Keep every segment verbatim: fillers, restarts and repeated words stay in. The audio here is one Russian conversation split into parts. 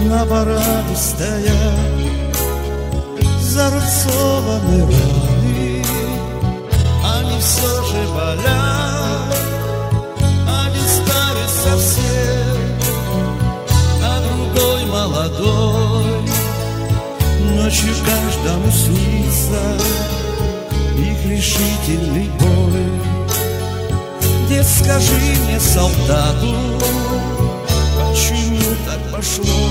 на параде стоят зарубцованные раны. Они все же болят, один старый совсем, а другой молодой. Ночью каждому снится их решительный бой. Дед, скажи мне, солдату, почему так пошло?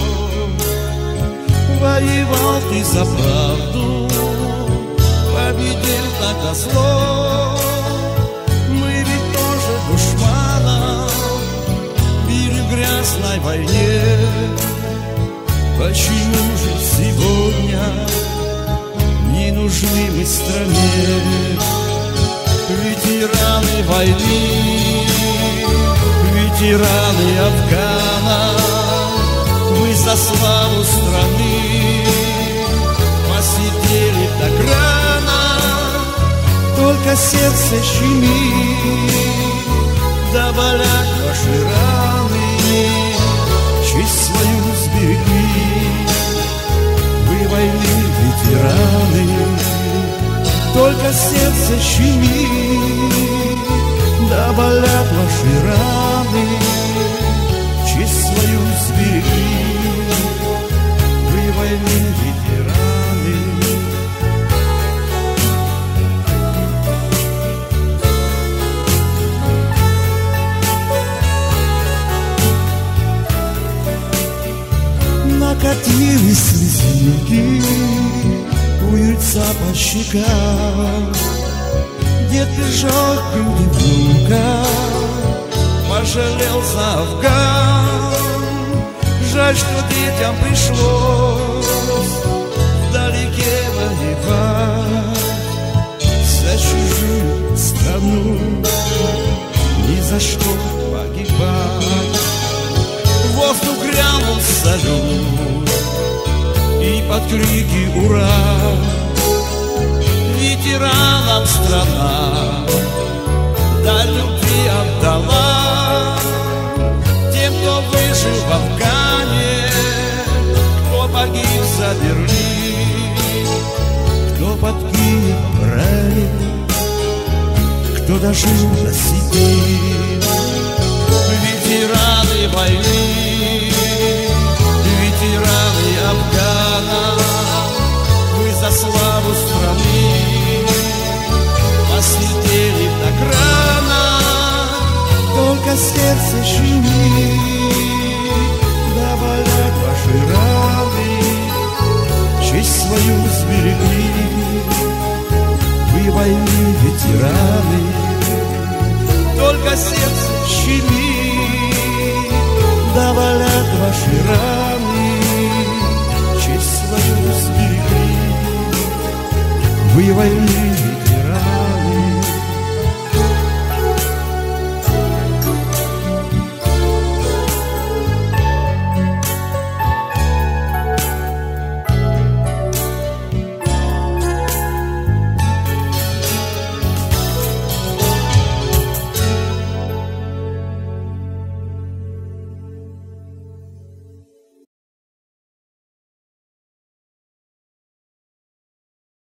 Воевал ты за правду, победил так зло. Мы ведь тоже душманов били в грязной войне. Почему же сегодня не нужны мы стране? Ветераны войны, ветераны Афгана, вы за славу страны посидели так рано. Только сердце щемит, да болят ваши раны. Честь свою сберегли, вы войны ветераны. Только сердце щемит, да болят ваши раны. Честь свою сберегли, вы войны ветераны. Накатились слезинки у юрца по щекам. Дед лежал груди внука, пожалел за Афган. Жаль, что детям пришлось вдалеке воевать за чужую страну, ни за что погибать. Воздух грянул салют, и под крики «Ура!» ветеранам страна до любви отдала. Тем, кто выжил в Афгане, кто погиб за Берлин, кто под Киев ранен, кто дожил до Сибири. Ветераны войны, ветераны Афгана, вы за славу страны посидели так рано. Только сердце щемит, да болят ваши раны. Честь свою сберегли, вы войны ветераны. Только сердце щемит, да болят ваши раны. Честь свою сберегли, вы войны